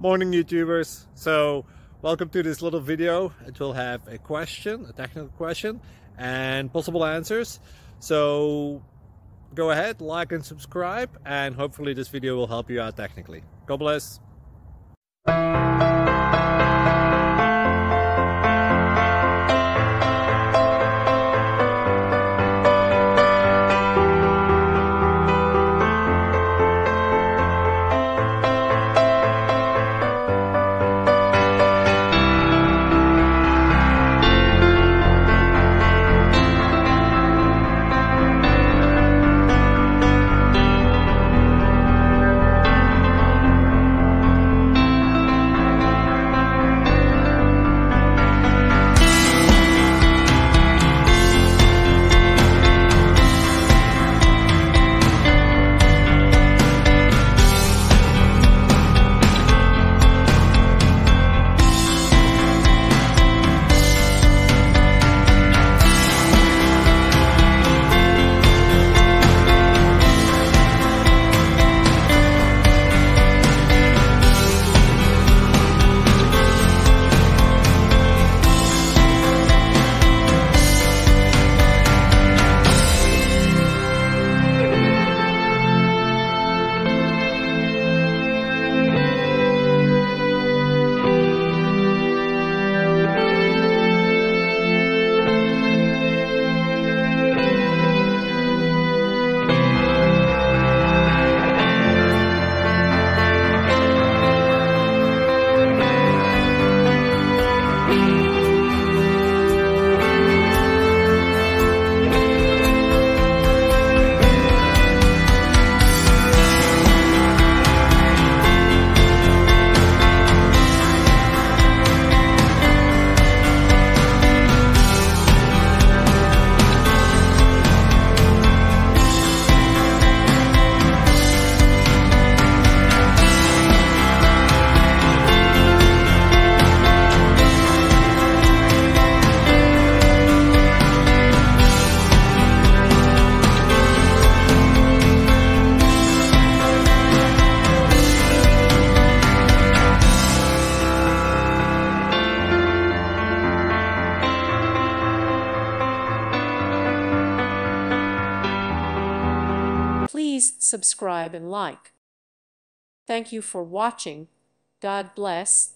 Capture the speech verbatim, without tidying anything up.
Morning YouTubers. So welcome to this little video. It will have a question, a technical question, and possible answers. So go ahead, like and subscribe, and hopefully this video will help you out technically. God bless. Please subscribe and like. Thank you for watching. God bless.